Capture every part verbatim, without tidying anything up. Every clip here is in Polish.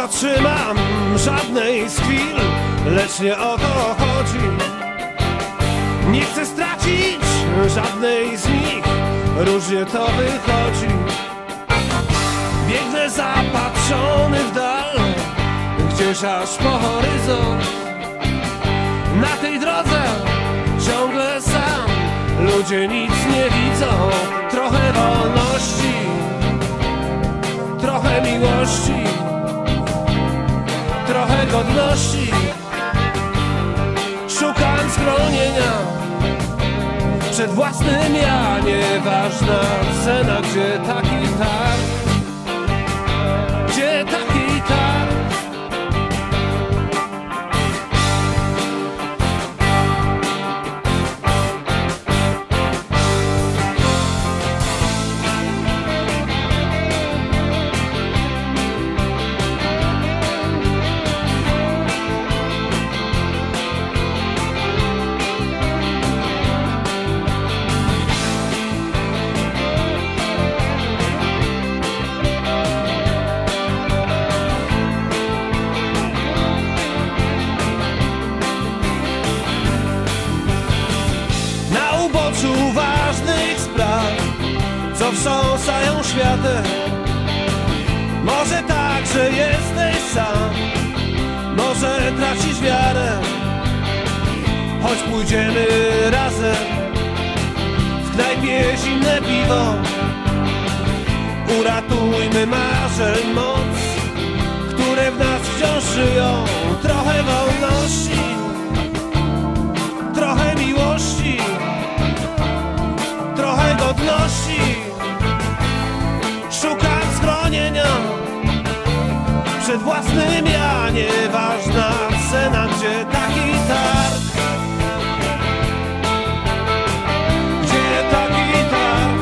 dotrzymam żadnej z chwil, lecz nie o to chodzi. Nie chcę stracić żadnej z nich, różnie to wychodzi. Biegnę zapatrzony w dal, gdzieś aż po horyzont. Na tej drodze ciągle sam, ludzie nic nie widzą. Trochę wolności, trochę miłości, trochę godności. Szukam schronienia przed własnym ja. Nieważna cena, gdzie taki targ, gdzie taki targ. Ważnych spraw, co wstrząsają światem. Może tak, że jesteś sam, może tracisz wiarę. Choć pójdziemy razem, w knajpie zimne piwo. Uratujmy marzeń moc, które w nas wciąż żyją. Trochę wolności, trochę miłości, trochę godności. Szukam schronienia przed własnym ja. Nieważna cena, gdzie taki targ, gdzie taki targ,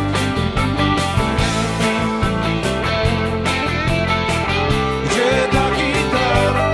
gdzie taki targ.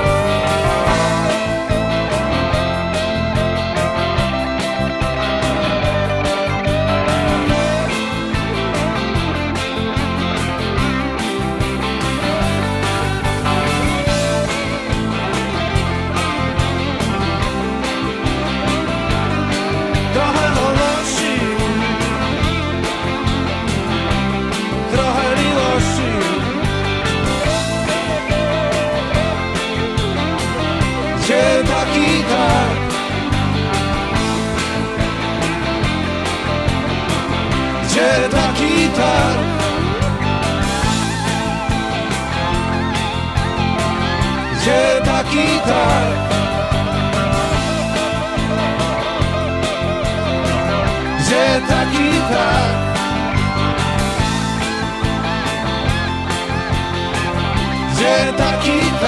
Gdzie taki targ, gdzie taki targ, gdzie taki targ, gdzie taki targ, gdzie taki targ.